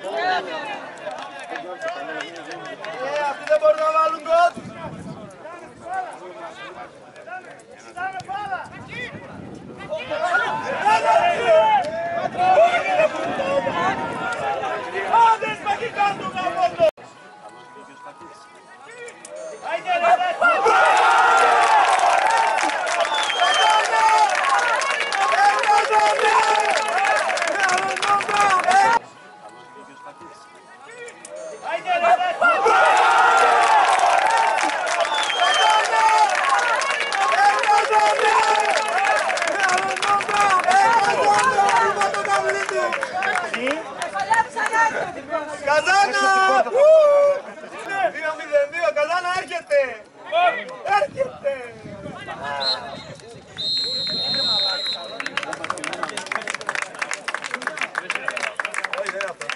Αυτοί δεν μπορούν να βάλουν γκολ. Άντε σπαγικά του γαμότο. Καζάνα! 2-0-2, Καζάνα έρχεται! Έρχεται! Όχι, δεν είναι αυτό.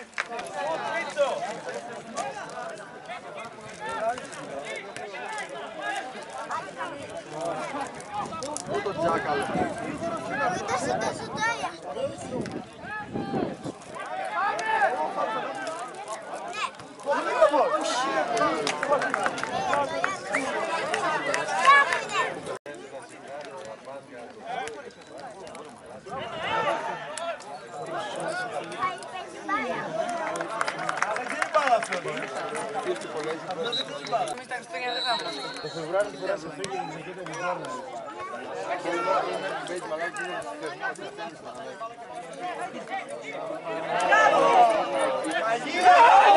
Ούτε τζάκαλο. Το Φεβρουάριο του πέρασε φύγει και την ζητήτε μου πάνω. Και εδώ είναι μπέιτ μαλάκι είναι Αγία!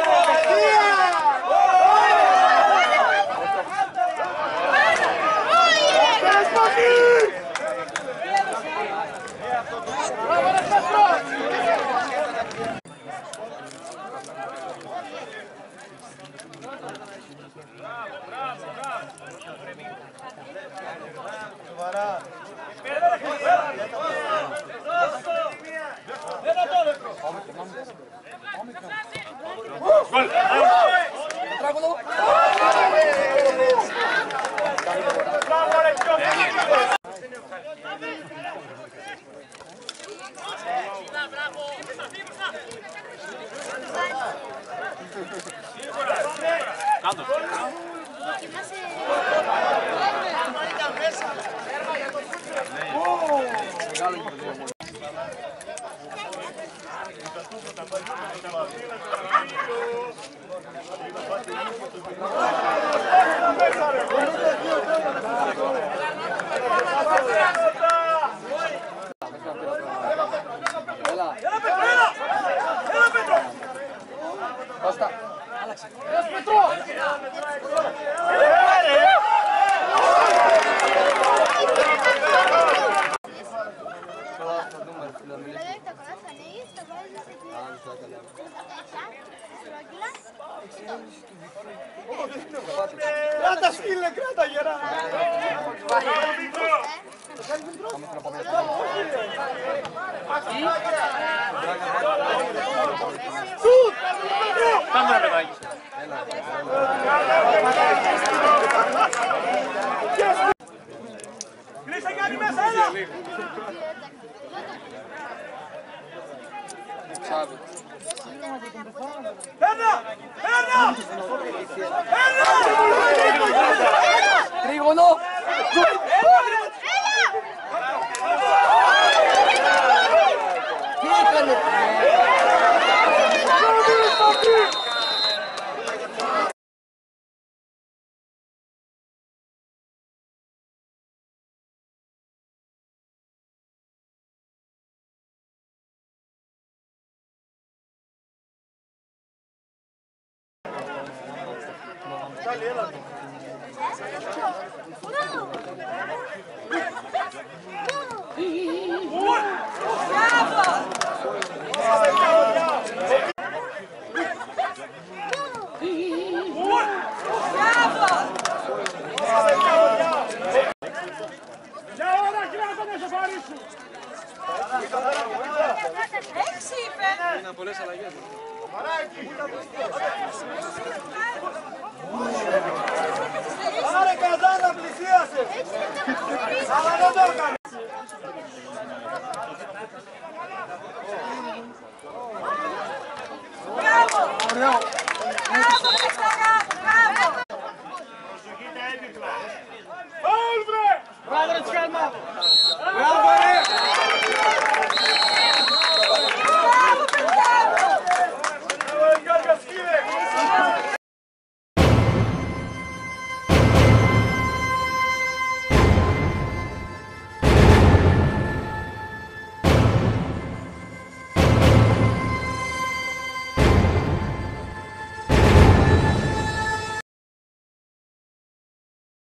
Κράτα σκύλε, κράτα γερά! Σουτ! Κάμερα παιδάκι! Κλείσε κάτι μέσα, έλα! Ένα! Ένα! Ένα! Τρίγωνο! Τι έκανε! Είναι πολλές αλλαγές. Άρε Καζάνα πλησίασε! Αλλά δεν το έκανε! Μπράβο! Μπράβο, Χριστάρα, μπράβο. Μπράβο ρε Τσικάλμα! Μπράβο ρε!